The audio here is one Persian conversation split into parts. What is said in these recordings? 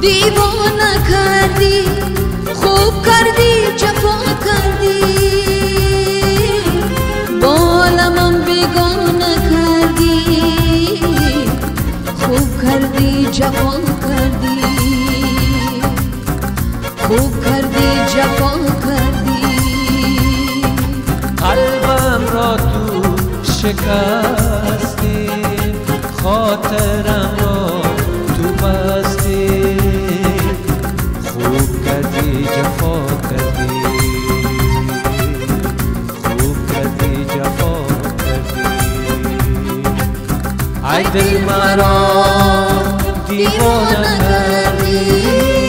دیوانه کردی خوب کردی جفا کردی بالمم بیگانه کردی خوب کردی جفا کردی خوب کردی جفا کردی قلبم را تو شکستی خاطرم را تو بستی خوب کردی جفا کردی خوب کردی جفا کردی ای دل مرا دیوانه کردی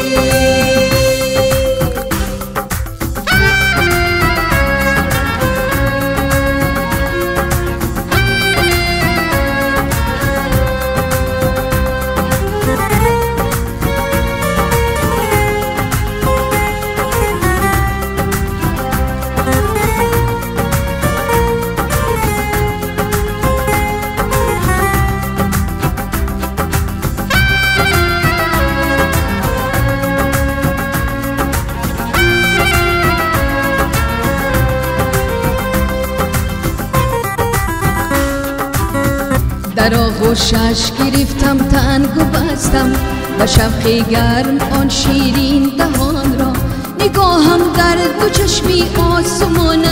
در آغوشش گرفتم تنگ و بستم و شفق گرم آن شیرین دهان را نگاهم در دو چشمی آسمانش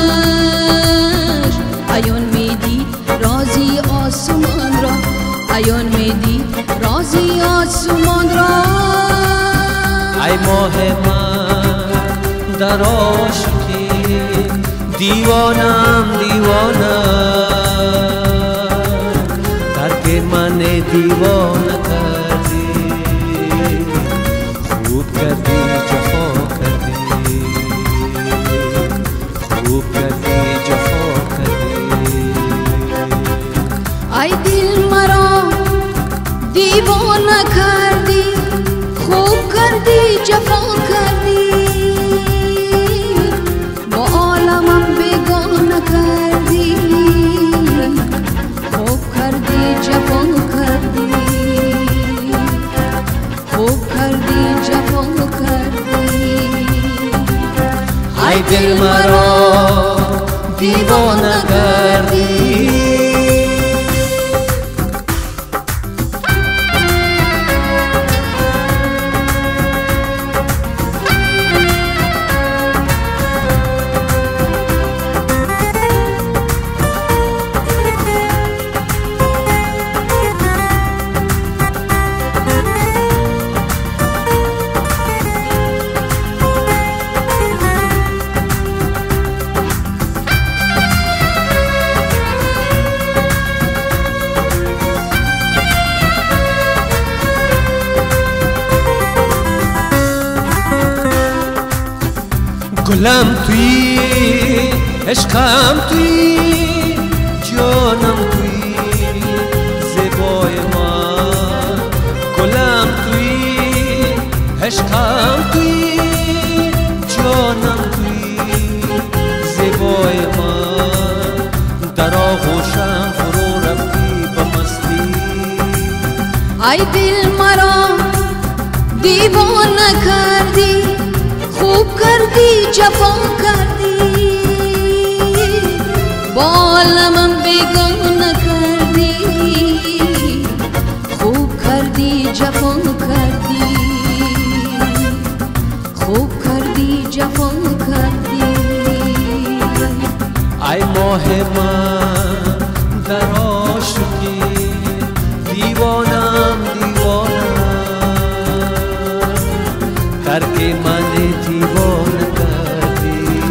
عیان میدید رازی آسمان را عیان میدید رازی آسمان را ای ماه من در عاشقی دیوانم دیوانم من دیوانه کردی خوب کردی جفا کردی خوب کردی جفا کردی ای دل مرا دیوانه کردی خوب کردی جفا کردی با عالمم بیگانه کردی خوب کردی جفا کردی خوب کردی جفا کردی ای دل مرا دیوانه کردی گلم توی عشقم توی جانم توی زیبای من گلم توی عشقم توی جانم توی زیبای من در آغوشم فرو رفتی به مستی ای دل مرا دیوانه کردی خوب کردی جفا کردی با عالمم بیگانه کردی خوب کردی جفا کردی خوب کردی جفا کردی ای ماه من در عاشقی دیوانم دیوانم ترک من دیوانه کردی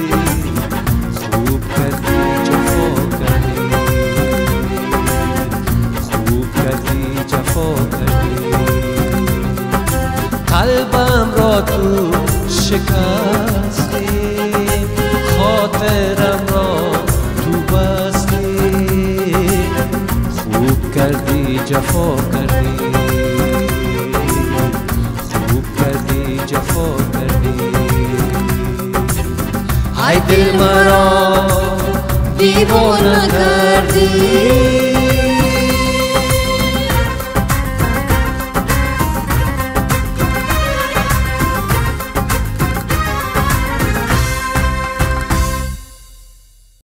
خوب کردی جفا کردی خوب کردی جفا کردی قلبم را تو شکستی خاطرم را تو بستی خوب کردی جفا کردی خوب کردی جفا کردی ای دل مرا دیوانه کردی